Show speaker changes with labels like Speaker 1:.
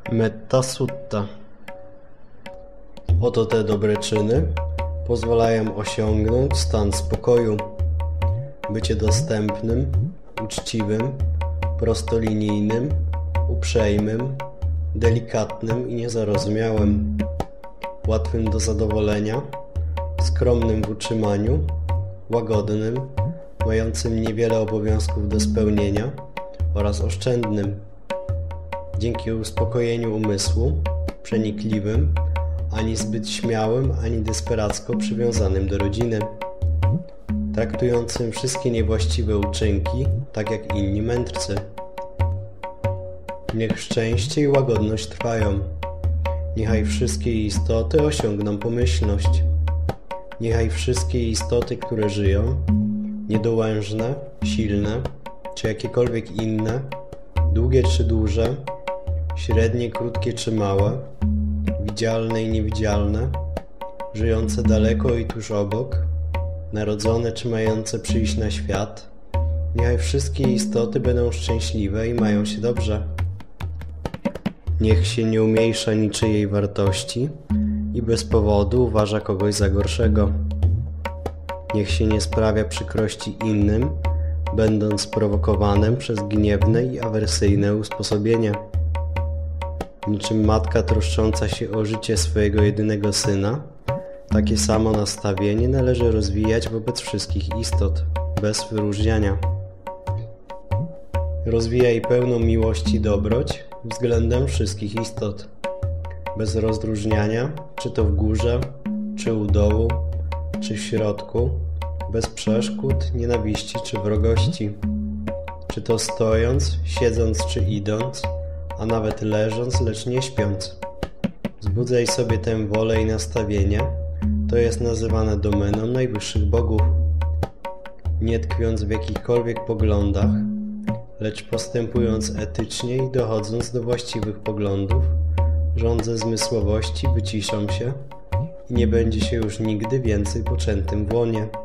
Speaker 1: Metta Sutta. Oto te dobre czyny pozwalają osiągnąć stan spokoju, bycie dostępnym, uczciwym, prostolinijnym, uprzejmym, delikatnym i niezarozumiałym, łatwym do zadowolenia, skromnym w utrzymaniu, łagodnym, mającym niewiele obowiązków do spełnienia oraz oszczędnym. Dzięki uspokojeniu umysłu, przenikliwym, ani zbyt śmiałym, ani desperacko przywiązanym do rodziny, traktującym wszystkie niewłaściwe uczynki tak jak inni mędrcy. Niech szczęście i łagodność trwają. Niechaj wszystkie istoty osiągną pomyślność. Niechaj wszystkie istoty, które żyją, niedołężne, silne, czy jakiekolwiek inne, długie czy duże, średnie, krótkie czy małe, widzialne i niewidzialne, żyjące daleko i tuż obok, narodzone czy mające przyjść na świat, niechaj wszystkie istoty będą szczęśliwe i mają się dobrze. Niech się nie umniejsza niczyjej wartości i bez powodu uważa kogoś za gorszego. Niech się nie sprawia przykrości innym, będąc sprowokowanym przez gniewne i awersyjne usposobienie. Niczym matka troszcząca się o życie swojego jedynego syna, takie samo nastawienie należy rozwijać wobec wszystkich istot, bez wyróżniania. Rozwijaj pełną miłość i dobroć względem wszystkich istot, bez rozróżniania, czy to w górze, czy u dołu, czy w środku, bez przeszkód, nienawiści czy wrogości, czy to stojąc, siedząc czy idąc, a nawet leżąc, lecz nie śpiąc. Wzbudzaj sobie tę wolę i nastawienie, to jest nazywane domeną najwyższych bogów. Nie tkwiąc w jakichkolwiek poglądach, lecz postępując etycznie i dochodząc do właściwych poglądów, żądze zmysłowości wyciszą się i nie będzie się już nigdy więcej poczętym w łonie.